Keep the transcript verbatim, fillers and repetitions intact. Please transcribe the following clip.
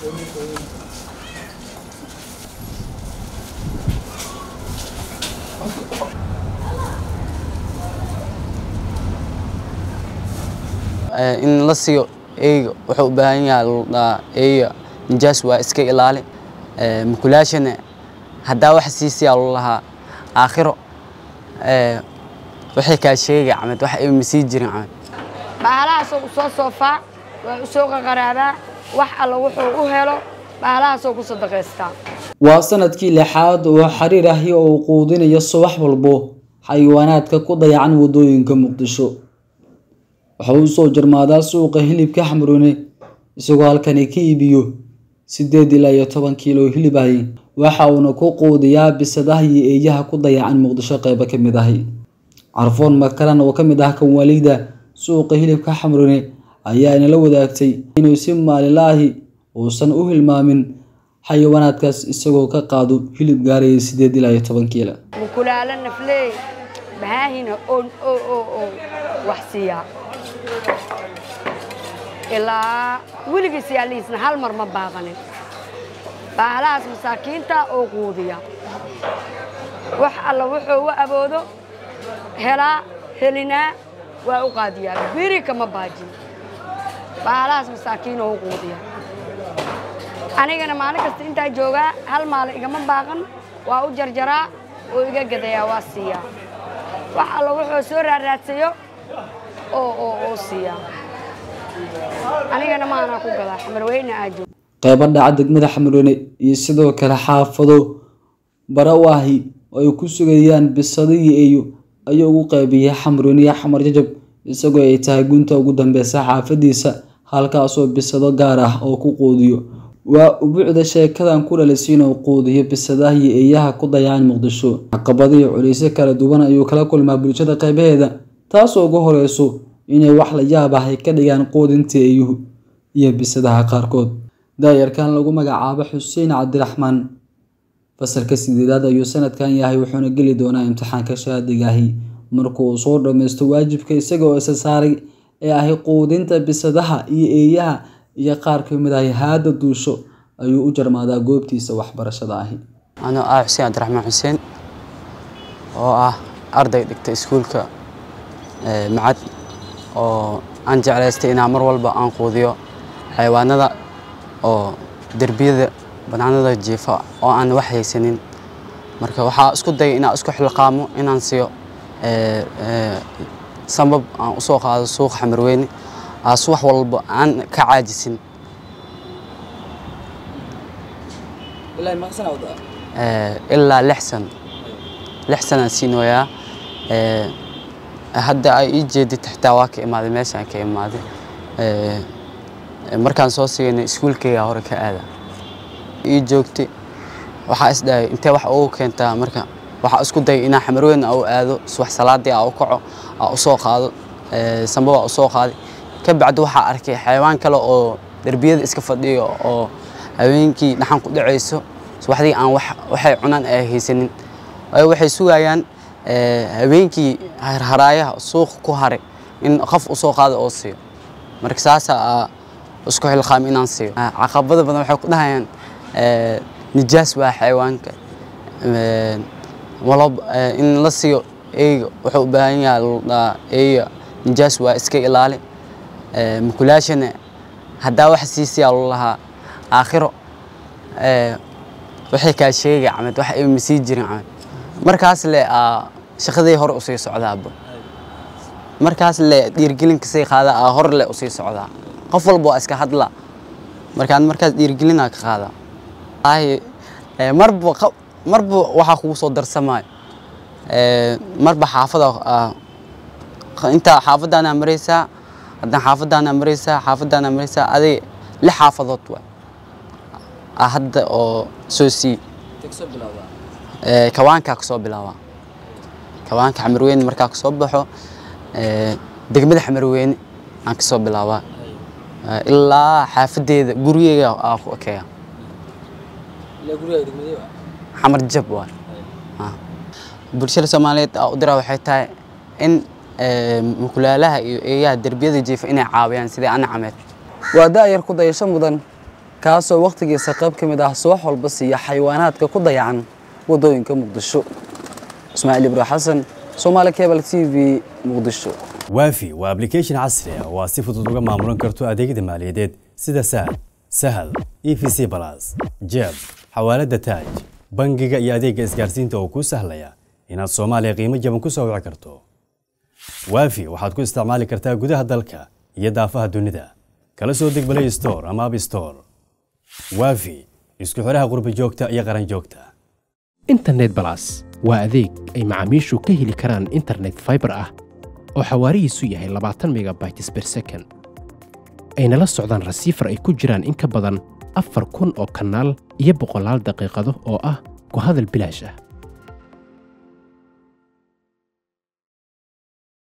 إن لسيو إيه وحب بهنيا الله إيه نجاس وإسكي إلالي مكلاشنا هدا وحسيسي الله آخره وحي كاشيء عمد وحي مسيجرين عمد بحالها سوق صوت صوفا وسوق غرابة وح الله وحو وهلو بحالها سوق صدق استا وسندكي لحاد وحرير هي وقودين يصبح والبو حيوانات كقضي عن ودوين كمقدشو وحوصو جرمادا سوق هليب كحمروني isagoo halkan ka iibiyo sideed ilaa iyo toban kiilo hilib ah waxa uu ku qoodiyaa bisadaha iyo eeyaha ku dayacan Muqdisho qayb ka mid ah Carfoon Makaran oo ka mid ah kan waalida suuqa hilibka xamrune ayaa la wadaagtay inuu si maalinlaahi uusan u hilmaamin xayawaanaadkaas isagoo ka qaado hilib gaaray sideed ilaa iyo toban kiilo mukulaala nafley baahina on oo oo waxsiya إلا ولقي سياليس نحل مر ما باغني بعلاس مساكين تا أو قوضية وح الله وحو وأبوده هلا هلنا وأقادية بيري كما باجي بعلاس مساكين أو قوضية أنا جنا مالك استنتا جوجا هل مالك كما باغن وأجر جرا ويجا قديا واسيا وح الله وحو سورة راسيو أو أو أو سيا أنا ما أنا أقول حمروين أجو قيبان دعد دقمة حمروني يسدو كلا حافظو براواهي ويكسو جيان بالصدي أيو أيو قيبية حمروني حمر ججب يسقو يتاقون تا قدام بيسا حافظيسا هالكاسو بالصدو قاره أو كوقوديو وبعد الشيء كذا نقول لسينا وقوديو بالصداهي إياها قضيان مقدشو عقبادي عليسا كلا دوبانا أيو كلا كل ما بلوشة قيبه دا تاسو قهر يسو inay wax la yaab ah ka dhigaan qoodinta ayuhu iyo bisadaha qaarkood daayarkan lagu magacaabo Xuseen Cabdiraxmaan fasalka sideedaad ayuu sanadkan yahay wuxuuna gali doonaa imtixaanka shahaadiga ah markuu soo dhameysto waajibka isaga oo isa saaray ee ah qoodinta bisadaha iyo eeyaha iyo qaar ka mid ah haada duusho ayuu u jarmaadaa goobtiisa waxbarashada ah أنا آه حسين عبد الرحمن حسين oo ah arday dhigta iskuulka macad oo aan jeclaystay inaan mar walba aan quudiyo xayawaanada oo darbiyada banaanada jiifa oo aan wax haysanin marka waxa isku day inaan isku xilqaamo inaan siiyo ee ee sabab aan u soo qaado suuq xamarweyn aas wax walba aan ka caajisin ilaa ma xasan awda ee ilaa lixsan lixsan siinooya ee هذا أي جدي تحت واقع ما ذي ماشان كي ما ذي مركان صوصي إن سكول كي هورك هذا يجوكتي وحاس ده أنت وح أو كنت مركان وح أسكت ده إن حمرون أو هذا سوح سلادي أو قع أو سوق هذا سنبوا أو سوق هذا كبعد وح أركي حيوان كلا أو دربية إسكفدي أو هوينكي نحن قد عيسو سوح دي أنا وح وح عنان هي سنين أي وح يسوعيان هوينكي هرايا سوق كهري إن خف سوق هذا أوصي مركزاسة أسكح الخامين أنصي عقبضة بدنا حق ده نجاس وحيوان والله إن لسيو إيه وحب بهنيا الله إيه نجاس وإسكي إلالي مكلاشنا هدا وحسيسي الله آخره وحي كاشيء عمد وحي مسيجرين عمد مركز اللي شخذي هور أصير سعداء مركز اللي ديرجلين كسي هذا هور اللي أصير سعداء قفل بو أسك هذلا مركز مركز ديرجلينك هذا هاي مرب مرب وحخو صدر سماي مرب حافظة أنت حافظ أنا مريسا أنا حافظ أنا مريسا حافظ أنا مريسا هذه لحافظت و أحد أو سوسي تكسب بلاوا كوان كاكسو بلاوا كوان كحمروين مركا كسو بخو دغمد حمروين aan kasoo bilaabaa ilaa xaafadeeda gurigeyga aan ku ekeeya ilaa gurigeyga degmadii xamar jab waa bulshada Soomaaliyeed oo dira waxay tahay in mukulaalaha iyo eeyaha darbiyada jiifa inay caawiyaan sidii ana cameed waa daayar ku dayasho mudan kaasoo waqtigiisa qayb ka mid ah subax walba siiya xayawaanaadka ku dayacan wadooyinka Muqdisho. Ismaaciil Ibraahim Xasan, Somali Cable T V, Muqdisho. وافي وابليكيشن عصري وصفة uga maamulan karto adeegyada maaliyadeed sida Sahal, Sahal, E V C Plus, Jeb, xawaalada Taaj, bangiga iyo adeegga isgaarsiinta oo ku sahlaya inaad Soomaaliya qiimo jaban ku soo wici karto. Waafi waxaad ku isticmaali kartaa gudaha dalka iyo daafaha dunida. Kala soo deg Play Store ama App Store. Waafi isku xiraha qurbo joogta iyo qaran joogta. Internet Plus waa adeeg ay macaamiishu ka heli karaan internet fiber ah oo xawaarihiisu yahay labaatan megabytes per second. ayna la socdaan receiver ay ku jiraan in ka badan afar kun oo kanaal iyo boqolaal daqiiqado oo ah ku hadal bilaash ah.